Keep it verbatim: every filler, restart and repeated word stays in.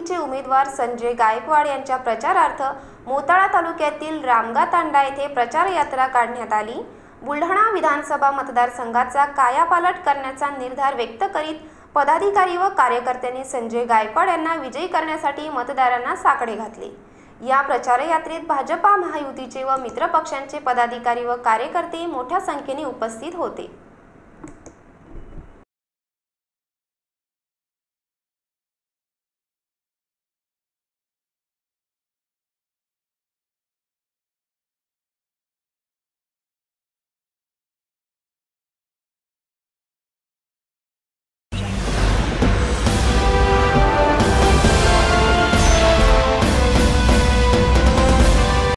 महायुतीचे उमेदवार संजय गायकवाड यांच्या प्रचारार्थ मोताळा तालुक्यातील रामगा तांडा येथे प्रचार यात्रा काढण्यात आली। बुलढाणा विधानसभा मतदारसंघाचा कायापालट करण्याचा निर्धार व्यक्त करीत पदाधिकारी व कार्यकर्त्यांनी संजय गायकवाड यांना विजयी करण्यासाठी मतदारांना साकडे घातले। या प्रचार यात्रेत भाजपा महायुतीचे व मित्र पक्षांचे पदाधिकारी व कार्यकर्ते मोठ्या संख्येने उपस्थित होते।